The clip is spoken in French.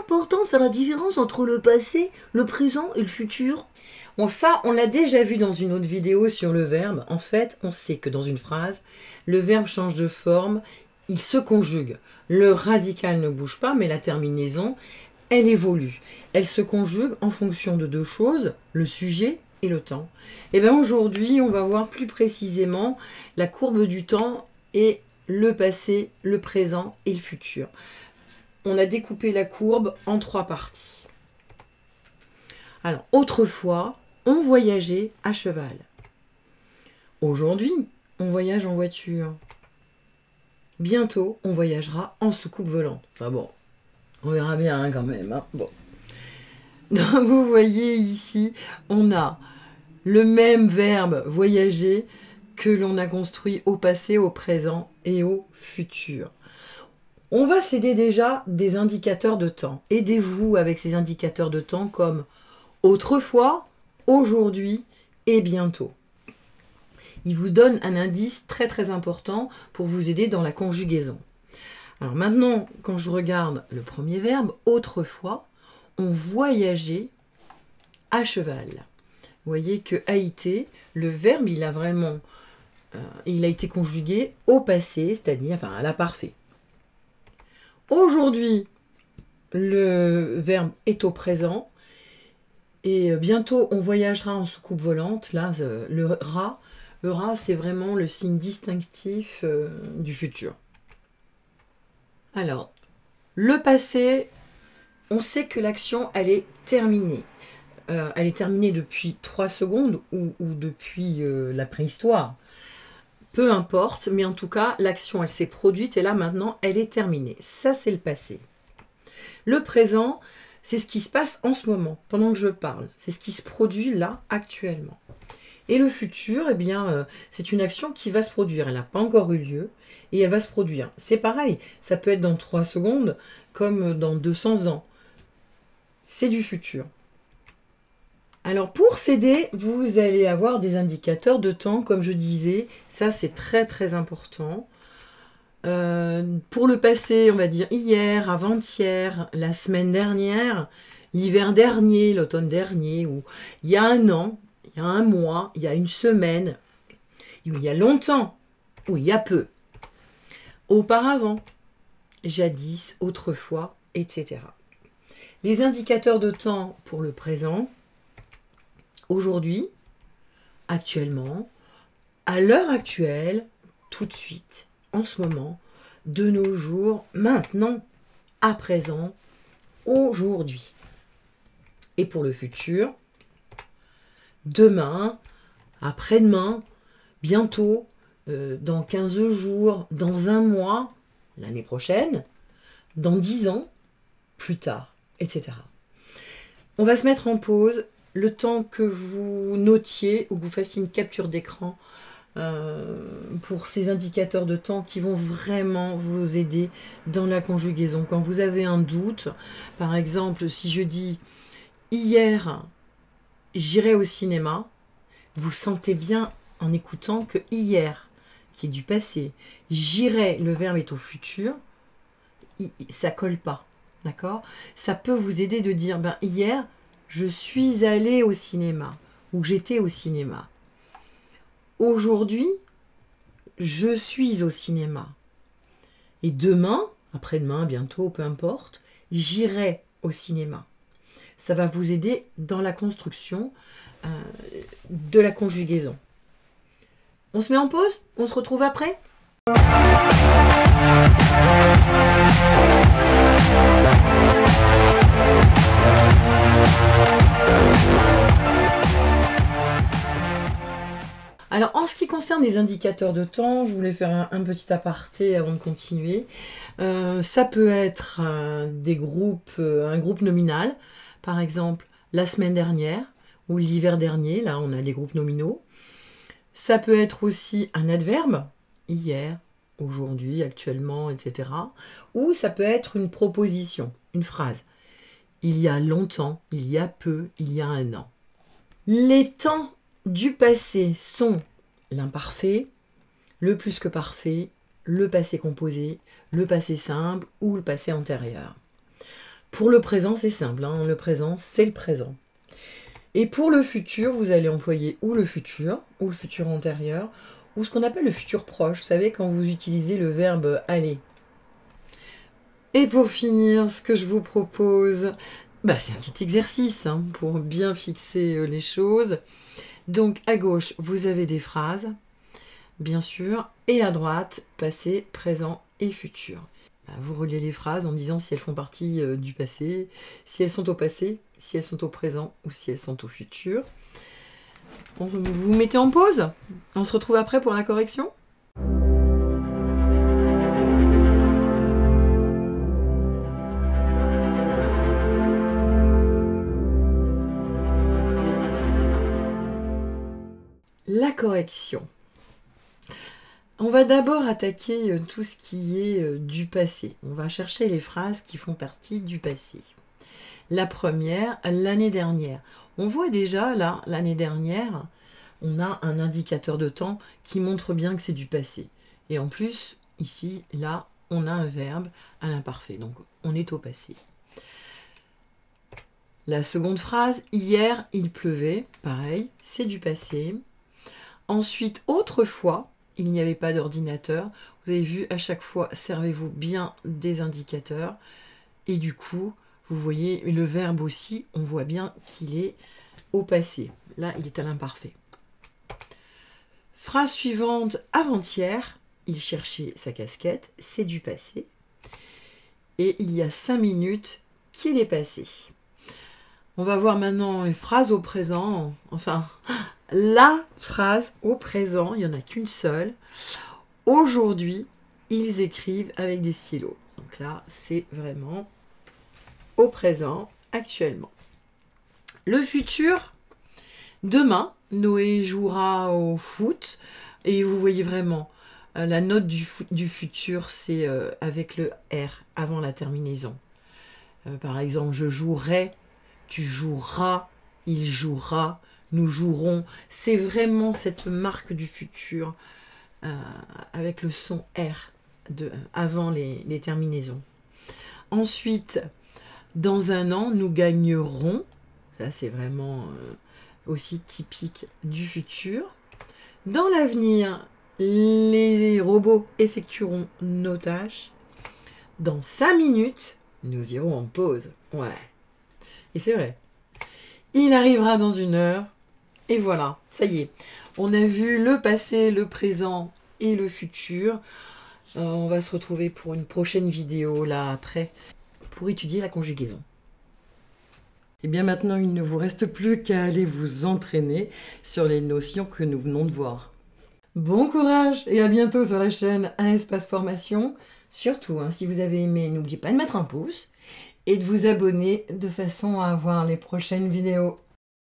important de faire la différence entre le passé, le présent et le futur. Bon, ça, on l'a déjà vu dans une autre vidéo sur le verbe. En fait, on sait que dans une phrase, le verbe change de forme, il se conjugue. Le radical ne bouge pas, mais la terminaison, elle évolue. Elle se conjugue en fonction de deux choses, le sujet et le temps. Et bien aujourd'hui, on va voir plus précisément la courbe du temps et le passé, le présent et le futur. On a découpé la courbe en 3 parties. Alors, autrefois, on voyageait à cheval. Aujourd'hui, on voyage en voiture. Bientôt, on voyagera en soucoupe volante. Enfin bon, on verra bien hein, quand même. Hein. Bon. Donc, vous voyez ici, on a le même verbe voyager que l'on a construit au passé, au présent et au futur. On va s'aider déjà des indicateurs de temps. Aidez-vous avec ces indicateurs de temps comme autrefois, aujourd'hui et bientôt. Il vous donne un indice très très important pour vous aider dans la conjugaison. Alors maintenant, quand je regarde le premier verbe, autrefois, on voyageait à cheval. Vous voyez que a été, le verbe, il a été conjugué au passé, c'est-à-dire à l'imparfait. Aujourd'hui, le verbe est au présent et bientôt on voyagera en soucoupe volante. Là, le rat, c'est vraiment le signe distinctif du futur. Alors, le passé, on sait que l'action, elle est terminée. Elle est terminée depuis 3 secondes ou depuis la préhistoire. Peu importe, mais en tout cas, l'action, elle s'est produite et là, maintenant, elle est terminée. Ça, c'est le passé. Le présent, c'est ce qui se passe en ce moment, pendant que je parle. C'est ce qui se produit là, actuellement. Et le futur, eh bien, c'est une action qui va se produire. Elle n'a pas encore eu lieu et elle va se produire. C'est pareil, ça peut être dans 3 secondes comme dans 200 ans. C'est du futur. Alors pour s'aider, vous allez avoir des indicateurs de temps, comme je disais. Ça, c'est très très important. Pour le passé, on va dire hier, avant-hier, la semaine dernière, l'hiver dernier, l'automne dernier, ou il y a un an, il y a un mois, il y a une semaine, il y a longtemps, ou il y a peu. Auparavant, jadis, autrefois, etc. Les indicateurs de temps pour le présent, aujourd'hui, actuellement, à l'heure actuelle, tout de suite, en ce moment, de nos jours, maintenant, à présent, aujourd'hui. Et pour le futur, demain, après-demain, bientôt, dans 15 jours, dans un mois, l'année prochaine, dans 10 ans, plus tard, etc. On va se mettre en pause le temps que vous notiez ou que vous fassiez une capture d'écran pour ces indicateurs de temps qui vont vraiment vous aider dans la conjugaison. Quand vous avez un doute, par exemple, si je dis « hier, j'irai au cinéma », vous sentez bien en écoutant que « hier », qui est du passé, « j'irai », le verbe est au futur, ça colle pas, d'accord? Ça peut vous aider de dire « hier, je suis allé au cinéma » ou « j'étais au cinéma ». Aujourd'hui, je suis au cinéma. Et demain, après-demain, bientôt, peu importe, j'irai au cinéma. Ça va vous aider dans la construction de la conjugaison. On se met en pause? On se retrouve après? Alors, en ce qui concerne les indicateurs de temps, je voulais faire un petit aparté avant de continuer. Ça peut être un groupe nominal, par exemple la semaine dernière ou l'hiver dernier, là on a des groupes nominaux. Ça peut être aussi un adverbe, hier, aujourd'hui, actuellement, etc. Ou ça peut être une proposition, une phrase. Il y a longtemps, il y a peu, il y a un an. Les temps du passé sont l'imparfait, le plus que parfait, le passé composé, le passé simple ou le passé antérieur. Pour le présent, c'est simple, hein. Le présent, c'est le présent. Et pour le futur, vous allez employer ou le futur antérieur, ou ce qu'on appelle le futur proche. Vous savez, quand vous utilisez le verbe aller. Et pour finir, ce que je vous propose, c'est un petit exercice hein, pour bien fixer les choses. Donc à gauche, vous avez des phrases, bien sûr, et à droite, passé, présent et futur. Vous reliez les phrases en disant si elles font partie du passé, si elles sont au passé, si elles sont au présent ou si elles sont au futur. Vous vous mettez en pause. On se retrouve après pour la correction. La correction. On va d'abord attaquer tout ce qui est du passé. On va chercher les phrases qui font partie du passé. La première, l'année dernière. On voit déjà là, l'année dernière, on a un indicateur de temps qui montre bien que c'est du passé. Et en plus, ici, là, on a un verbe à l'imparfait. Donc, on est au passé. La seconde phrase, hier, il pleuvait. Pareil, c'est du passé. Ensuite, autrefois, il n'y avait pas d'ordinateur. Vous avez vu, à chaque fois, servez-vous bien des indicateurs. Et du coup, vous voyez le verbe aussi, on voit bien qu'il est au passé. Là, il est à l'imparfait. Phrase suivante, avant-hier, il cherchait sa casquette, c'est du passé. Et il y a 5 minutes qu'il est passé. On va voir maintenant les phrases au présent, enfin... La phrase au présent, il n'y en a qu'une seule. Aujourd'hui, ils écrivent avec des stylos. Donc là, c'est vraiment au présent, actuellement. Le futur, demain, Noé jouera au foot. Et vous voyez vraiment, la note du futur, c'est avec le R avant la terminaison. Par exemple, je jouerai, tu joueras, il jouera. Nous jouerons, c'est vraiment cette marque du futur avec le son R avant les terminaisons. Ensuite, dans un an, nous gagnerons. Ça, c'est vraiment aussi typique du futur. Dans l'avenir, les robots effectueront nos tâches. Dans 5 minutes, nous irons en pause. Ouais. Et c'est vrai. Il arrivera dans 1 heure. Et voilà, ça y est. On a vu le passé, le présent et le futur. On va se retrouver pour une prochaine vidéo là après pour étudier la conjugaison. Et bien maintenant, il ne vous reste plus qu'à aller vous entraîner sur les notions que nous venons de voir. Bon courage et à bientôt sur la chaîne Un Espace Formation. Surtout, si vous avez aimé, n'oubliez pas de mettre un pouce et de vous abonner de façon à avoir les prochaines vidéos.